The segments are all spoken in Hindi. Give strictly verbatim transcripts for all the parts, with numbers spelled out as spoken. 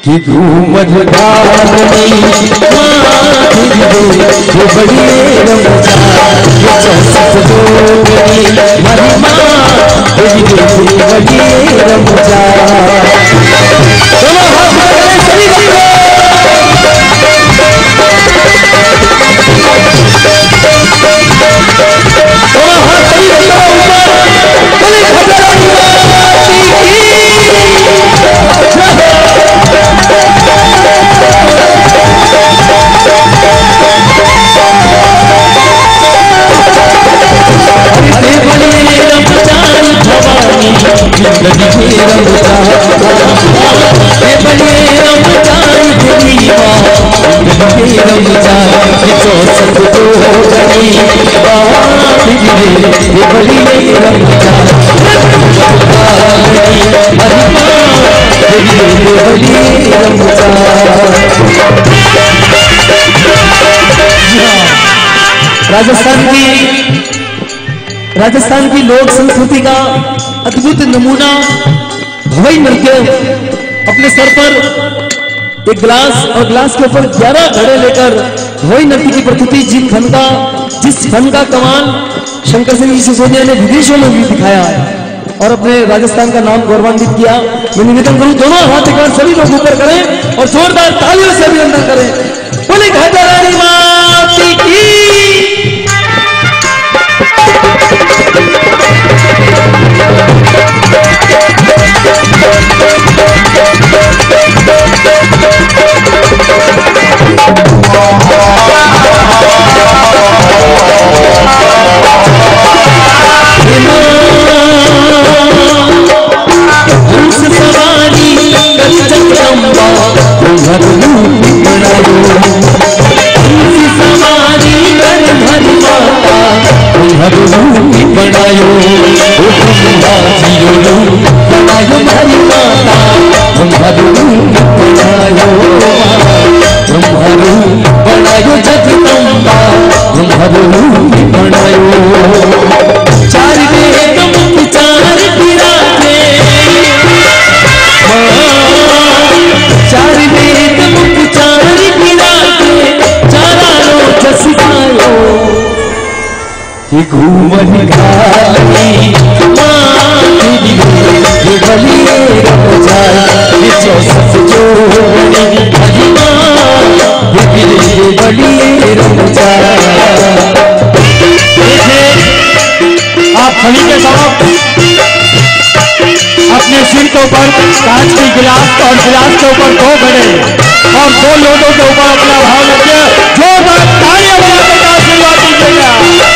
कि घूमत धारनी जो बड़ी रमजा ये चौसठ जोगनी महिमा तेरी बड़ी रमजा। दोनों हाथ में करें सभी लोग। दोनों हाथ सही रखो ऊपर बोले खजानी राजस्थान की राजस्थान की लोक संस्कृति का अद्भुत नमूना भवई नृत्य। अपने सर पर एक गिलास और गिलास के ऊपर ग्यारह घड़े लेकर भवई नृत्य की प्रस्तुति, जिन फन का जिस फन का कमाल शंकर सिंह सिसोदिया ने विदेशों में भी दिखाया और अपने राजस्थान का नाम गौरवान्वित किया। मैं निवेदन करूं दोनों हाथ एक बार सभी लोग ऊपर करें और जोरदार तालियों से अभिनंदन करें। बोले घाटा रानी माता की। बनायो बनायो जगदम्बा ब्रह्मरूपी बनायो। चार वेद मुख चार विराजे चार वेद मुख चार विराजे चारा लोक सिखायो कि घूमन घाली ये बली रमजा ये चौसठ जोगनी महिमा ये बली रमजा। आप सभी के साथ अपने सिर के ऊपर कांच की गिलास और गिलास के ऊपर दो घड़े और दो लोगों के ऊपर अपना भाव रखिए। जोरदार तालियां बजाकर का आशीर्वाद दीजिएगा।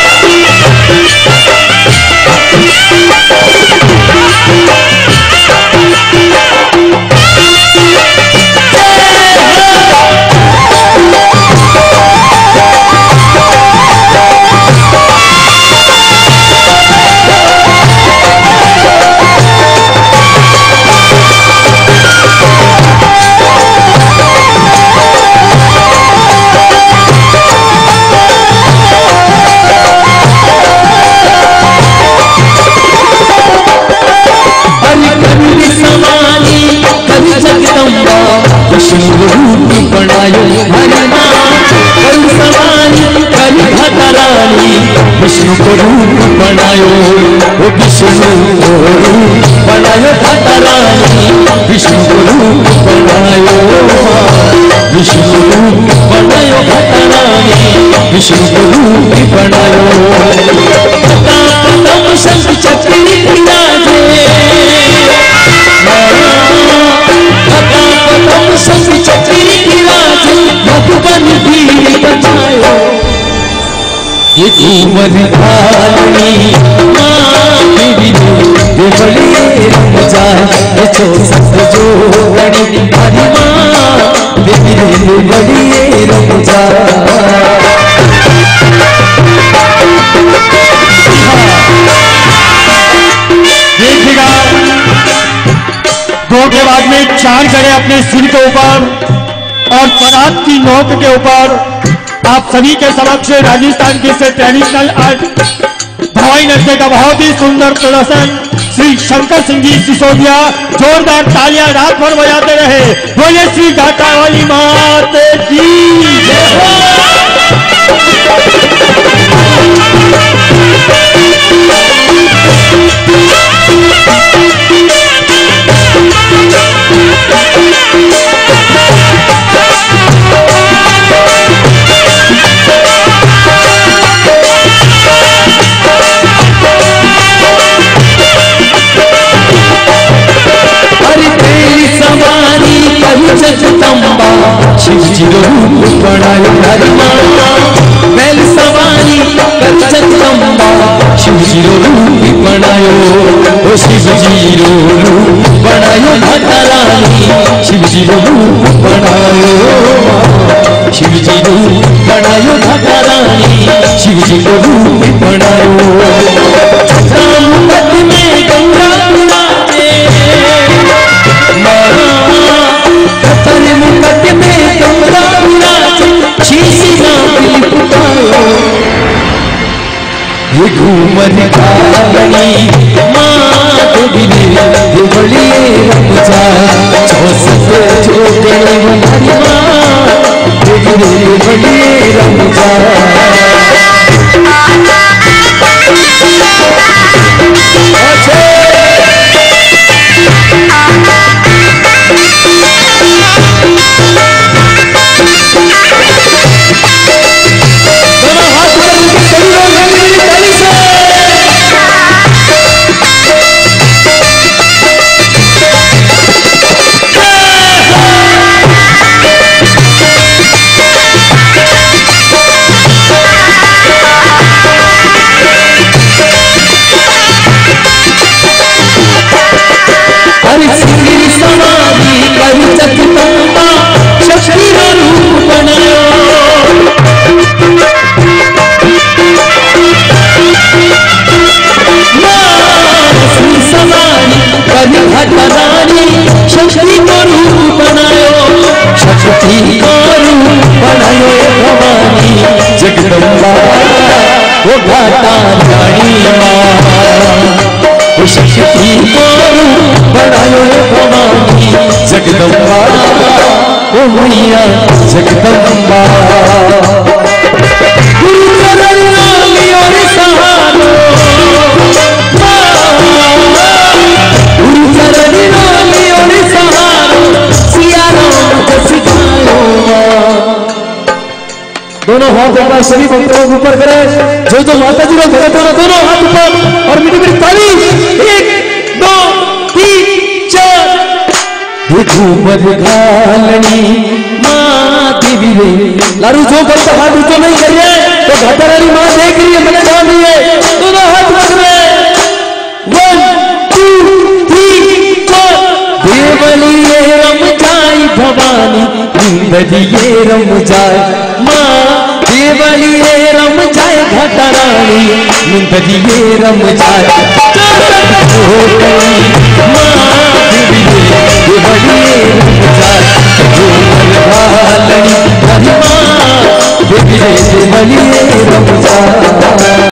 बनायो हरिमा कल सवारी कल घटरानी विष्णु को रूप बनायो वो विष्णु को रूप बनायो घटरानी विष्णु को रूप बनायो विष्णु रूप बनायो घटरानी विष्णु को रूप बनायो। तम शंख चक्री विराजे तम शंख चक्री विराजे मधुबन भी बचायो ये घूमन घाली मेरी ये बड़ी रमजा ये चौसठ जोगनी महिमा मेरी बड़ी रमजा। देखिएगा दो के बाद में चार घड़े अपने सिर के ऊपर और परात की नोक के ऊपर आप सभी के समक्ष राजस्थान की से ट्रेडिशनल आर्ट भवाई नृत्य का बहुत ही सुंदर प्रदर्शन श्री शंकर सिंह जी सिसोदिया जोरदार तालियां रात भर बजाते रहे। बोले श्री घाटा वाली मात की जगदम्बा शिव जी रूप बनायो धर्मा बैल सवारी कर जगदम्बा शिव जी रूप बनायो ओ शिव जी रूप बनायो माता रानी शिव जी रूप बनायो शिव जी रूप बनायो माता रानी शिव जी को रूप बनायो राम पद में गंगा पुराने तने मुकट में गंगा विराजे शीशी नाम पुकारो ये घूमर काली माँ देवी देवलिए रमजा चौसठ छोटे हमारी माँ देवी देवलिए रमजा जगदम्बा वो घाटा रानी माँ वो शक्ति को बनायो भवानी जगदम्बा वो मैया जगदम्बा गुरु चरण लियो रे सहारो गुरु चरण लियो रे सहारो सिया राम को सिखायो दोनों हाथ एक बार सभी भक्तों को ऊपर करें जो जो माता जी लोग भगत होना दोनों हाथ ऊपर और मीठी मीठी ताली एक दो तीन चार घूमर घालनी माँ देवी रे लारू जो भक्त हाथ ऊंचा नहीं कर रहे तो घाटा रानी माँ देख रही है मैंने जान रही है दोनों हाथ रख रहे वन टू थ्री फोर देवलिए रम जाई भवानी इंद्रिये रम जाए माँ देवलिए रम जाए घाटा रानी इंद्रिये रम जाए हो गई माँ देवलिए देवलिए रम जाए घालनी माँ देवलिए देवलिए रम जाए।